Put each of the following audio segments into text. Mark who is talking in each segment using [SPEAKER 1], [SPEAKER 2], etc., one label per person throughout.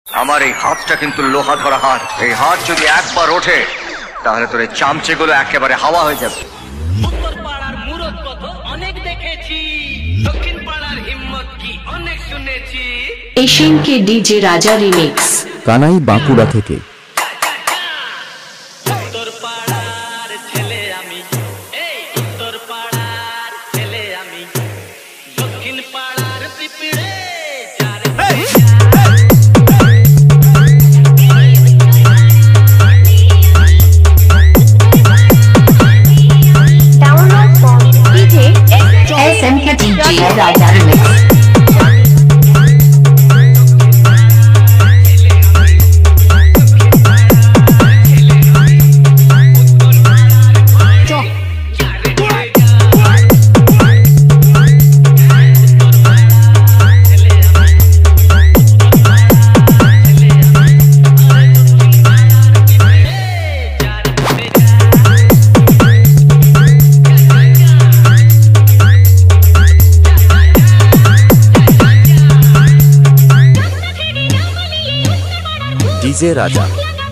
[SPEAKER 1] আমার এই হাতটা কিন্তু লোহা ধরা হাত। এই হাত যদি একবার ওঠে তাহলে তোর এই চামচেগুলো একেবারে হাওয়া হয়ে যাবে।
[SPEAKER 2] উত্তর পাড়ার মুরত কত অনেক দেখেছি, দক্ষিণ পাড়ার হিম্মত কি অনেক শুনেছি।
[SPEAKER 3] এশিয়ান কে ডিজে রাজা রিমিক্স
[SPEAKER 4] কানাই বাঁকুড়া থেকে।
[SPEAKER 2] উত্তর পাড়ার ছেলে আমি, এই উত্তর পাড়ার ছেলে আমি, দক্ষিণ পাড়ার পিঁপড়ে
[SPEAKER 3] राजा रिमिक्स।
[SPEAKER 4] डीजे राजा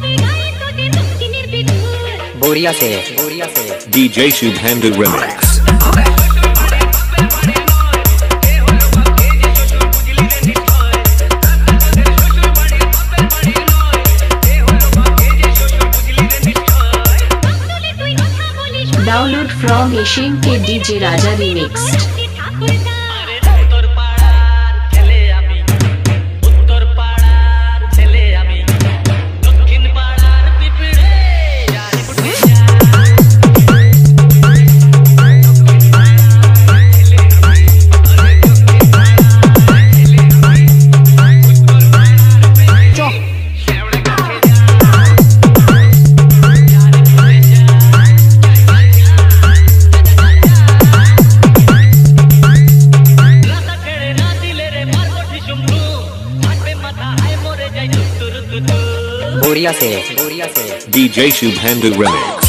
[SPEAKER 3] बोरिया से
[SPEAKER 4] DJ Subhendu remix.
[SPEAKER 3] Download from Asian के डीजे राजा रिमिक्स। बोरिया से
[SPEAKER 4] DJ Subhendu remix.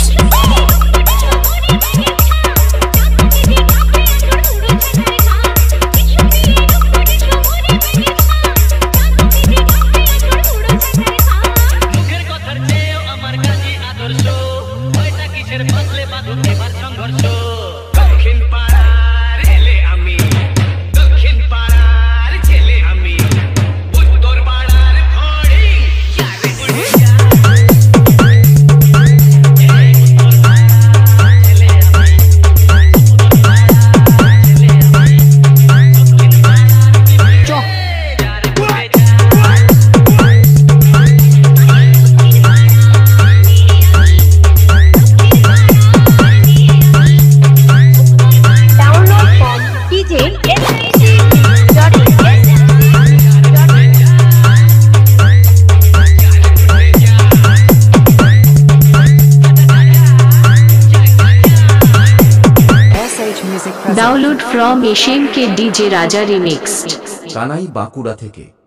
[SPEAKER 4] Download from Asian के डीजे राजा रिमिक्स। कानाई बांकुड़ा থেকে।